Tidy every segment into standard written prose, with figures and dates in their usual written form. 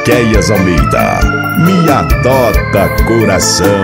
Miqueias Almeida, Me Adota Coração.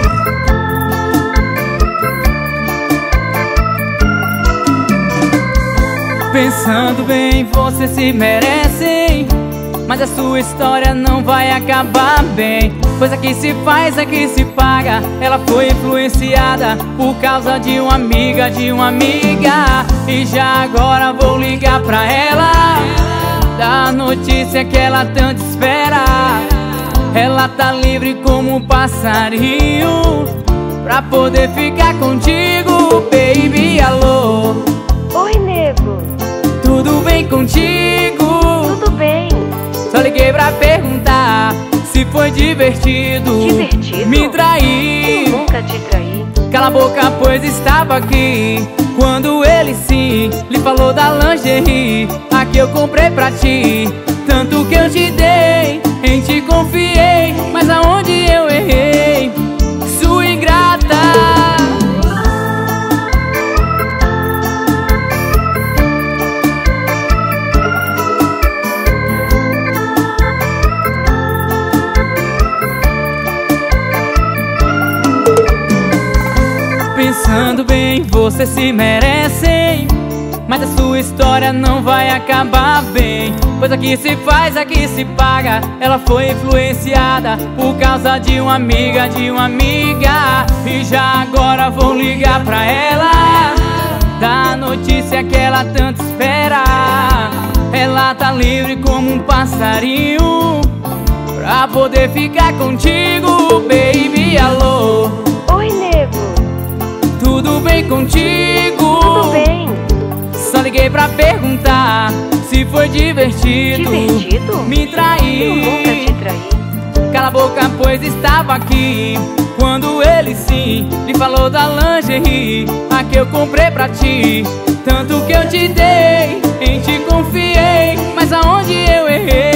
Pensando bem, você se merece, mas a sua história não vai acabar bem. Pois aqui se faz, aqui se paga. Ela foi influenciada por causa de uma amiga, E já agora vou ligar pra ela, dar a notícia que ela tanto espera. Ela tá livre como um passarinho pra poder ficar contigo, baby, alô. Oi, nego. Tudo bem contigo? Tudo bem. Só liguei pra perguntar se foi divertido. Divertido? Me trair. Eu nunca te traí. Cala a boca, pois estava aqui quando ele sim lhe falou da lingerie. Aqui eu comprei pra ti, tanto que eu te dei, em ti confiei, mas aonde eu errei, sua ingrata. Pensando bem, você se merece, mas a sua história não vai acabar bem. Pois aqui se faz, aqui se paga. Ela foi influenciada por causa de uma amiga, E já agora vou ligar pra ela, dar a notícia que ela tanto espera. Ela tá livre como um passarinho pra poder ficar contigo, baby, alô. Oi, nego. Tudo bem contigo? Tudo bem. Só liguei pra perguntar se foi divertido. Divertido? Me trair. Eu nunca te traí. Cala a boca, pois estava aqui quando ele sim lhe falou da lingerie. Aqui eu comprei pra ti, tanto que eu te dei, em ti confiei, mas aonde eu errei,